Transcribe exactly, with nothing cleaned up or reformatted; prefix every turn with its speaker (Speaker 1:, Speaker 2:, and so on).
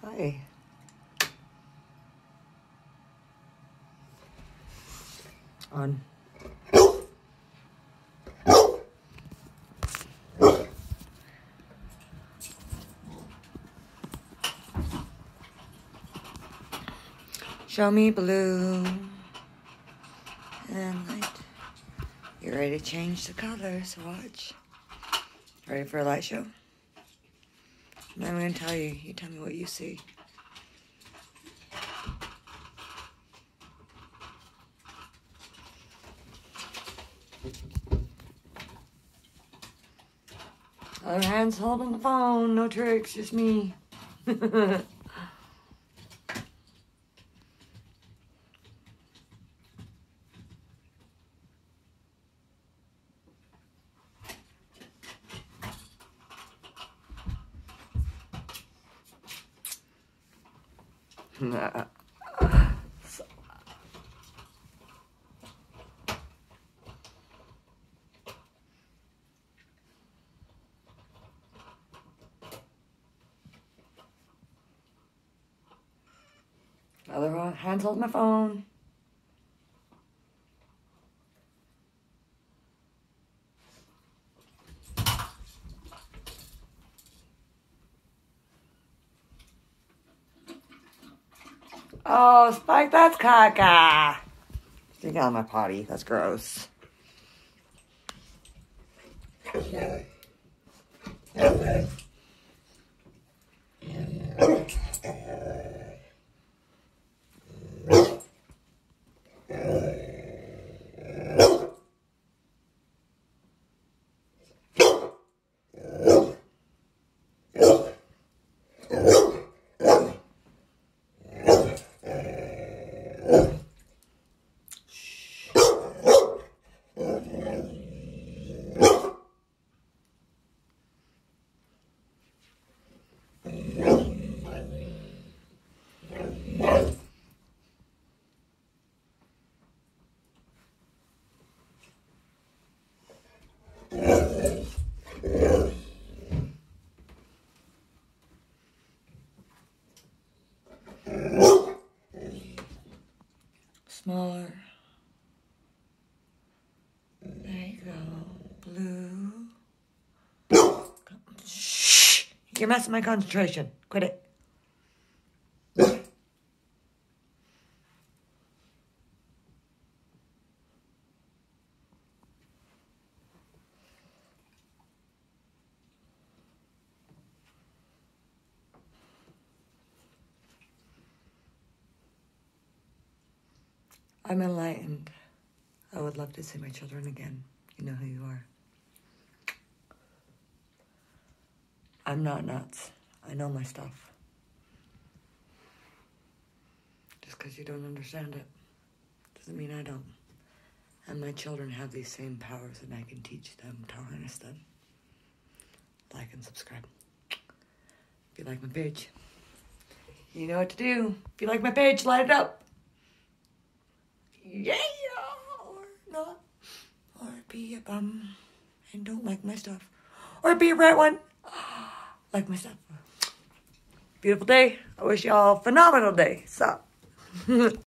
Speaker 1: Hi. On. Show me blue and light. You're ready to change the colors. Watch. Ready for a light show? And I'm going to tell you. You tell me what you see. Other hand's holding the phone. No tricks. Just me. Nah. So. Other hand's holding my phone. Oh, Spike, that's caca. Stick out of my potty. That's gross. Smaller. There you go. Blue. Shh. You're messing my concentration. Quit it. I'm enlightened. I would love to see my children again. You know who you are. I'm not nuts. I know my stuff. Just because you don't understand it doesn't mean I don't. And my children have these same powers and I can teach them to harness them. Like and subscribe. If you like my page, you know what to do. If you like my page, light it up. Yeah, or not. Or be a bum and don't like my stuff. Or be a red one. Like my stuff. Beautiful day. I wish y'all a phenomenal day. Sup.